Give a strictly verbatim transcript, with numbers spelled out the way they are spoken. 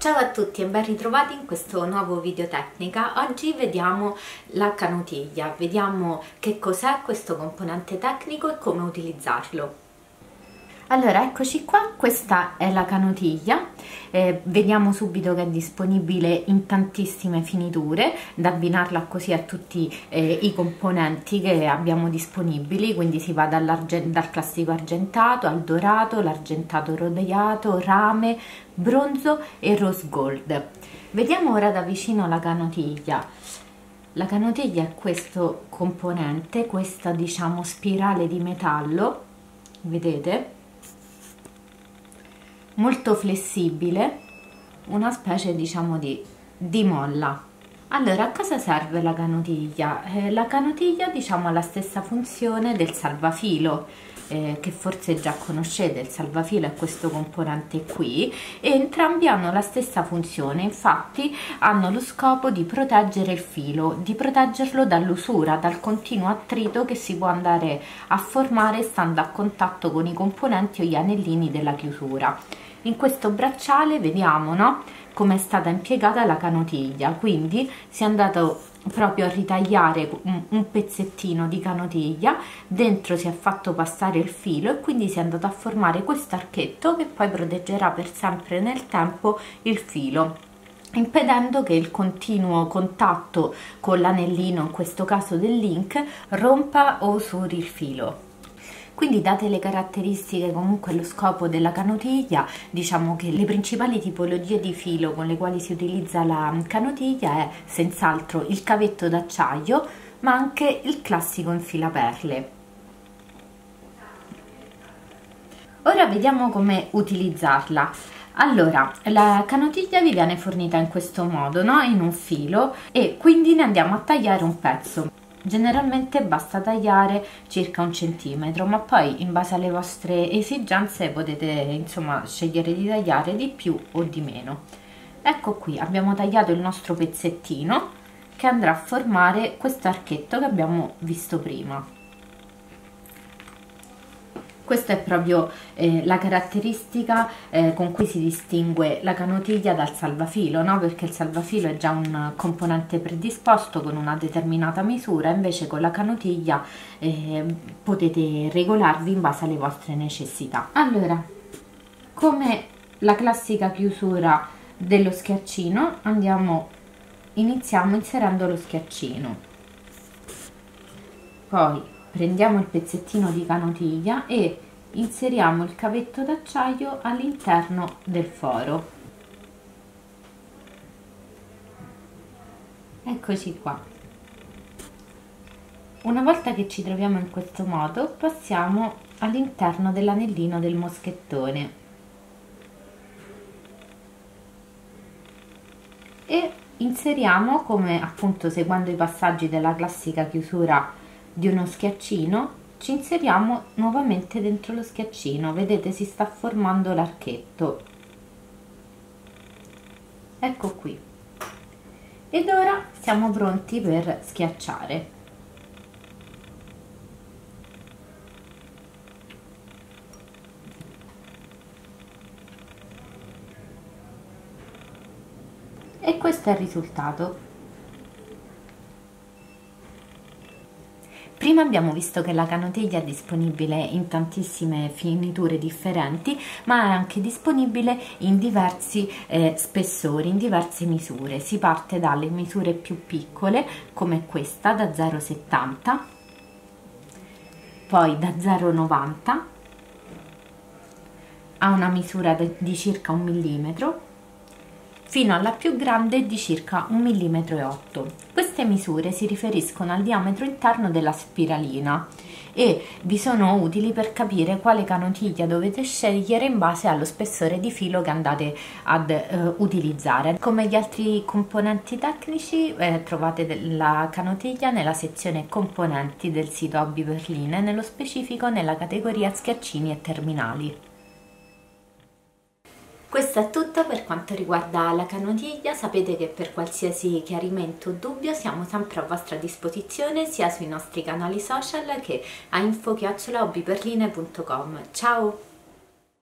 Ciao a tutti e ben ritrovati in questo nuovo video tecnica. Oggi vediamo la canotiglia, vediamo che cos'è questo componente tecnico e come utilizzarlo. Allora, eccoci qua, questa è la canotiglia, eh, vediamo subito che è disponibile in tantissime finiture, da abbinarla così a tutti eh, i componenti che abbiamo disponibili, quindi si va dal classico argentato al dorato, l'argentato rodeato, rame, bronzo e rose gold. Vediamo ora da vicino la canotiglia. La canotiglia è questo componente, questa diciamo spirale di metallo, vedete? Molto flessibile, una specie diciamo di, di molla. Allora, a cosa serve la canotiglia? Eh, la canotiglia diciamo ha la stessa funzione del salvafilo, eh, che forse già conoscete. Il salvafilo è questo componente qui e entrambi hanno la stessa funzione, infatti hanno lo scopo di proteggere il filo, di proteggerlo dall'usura, dal continuo attrito che si può andare a formare stando a contatto con i componenti o gli anellini della chiusura. In questo bracciale vediamo, no, come è stata impiegata la canotiglia, quindi si è andato proprio a ritagliare un, un pezzettino di canotiglia, dentro si è fatto passare il filo e quindi si è andato a formare questo archetto che poi proteggerà per sempre nel tempo il filo, impedendo che il continuo contatto con l'anellino, in questo caso del link, rompa o usuri il filo. Quindi, date le caratteristiche, comunque lo scopo della canotiglia, diciamo che le principali tipologie di filo con le quali si utilizza la canotiglia è senz'altro il cavetto d'acciaio, ma anche il classico infilaperle. Ora vediamo come utilizzarla. Allora, la canotiglia vi viene fornita in questo modo, no? In un filo, e quindi ne andiamo a tagliare un pezzo. Generalmente basta tagliare circa un centimetro, ma poi in base alle vostre esigenze potete insomma scegliere di tagliare di più o di meno. Ecco qui, abbiamo tagliato il nostro pezzettino che andrà a formare questo archetto che abbiamo visto prima. Questa è proprio eh, la caratteristica eh, con cui si distingue la canotiglia dal salvafilo, no? Perché il salvafilo è già un componente predisposto con una determinata misura, invece con la canotiglia eh, potete regolarvi in base alle vostre necessità. Allora, come la classica chiusura dello schiaccino, andiamo, iniziamo inserendo lo schiaccino, poi prendiamo il pezzettino di canotiglia e inseriamo il cavetto d'acciaio all'interno del foro. Eccoci qua. Una volta che ci troviamo in questo modo, passiamo all'interno dell'anellino del moschettone e inseriamo, come appunto seguendo i passaggi della classica chiusura di uno schiaccino, ci inseriamo nuovamente dentro lo schiaccino. Vedete, si sta formando l'archetto. Ecco qui. Ed ora siamo pronti per schiacciare. E questo è il risultato. Prima abbiamo visto che la canotiglia è disponibile in tantissime finiture differenti, ma è anche disponibile in diversi eh, spessori, in diverse misure. Si parte dalle misure più piccole, come questa, da zero virgola settanta, poi da zero virgola novanta a una misura di circa un millimetro, fino alla più grande di circa un millimetro e otto. Queste misure si riferiscono al diametro interno della spiralina e vi sono utili per capire quale canotiglia dovete scegliere in base allo spessore di filo che andate ad eh, utilizzare. Come gli altri componenti tecnici eh, trovate la canotiglia nella sezione componenti del sito Hobby Perline, nello specifico nella categoria schiaccini e terminali. Questo è tutto per quanto riguarda la canotiglia. Sapete che per qualsiasi chiarimento o dubbio siamo sempre a vostra disposizione sia sui nostri canali social che a info chiocciola hobbyperline punto com. Ciao!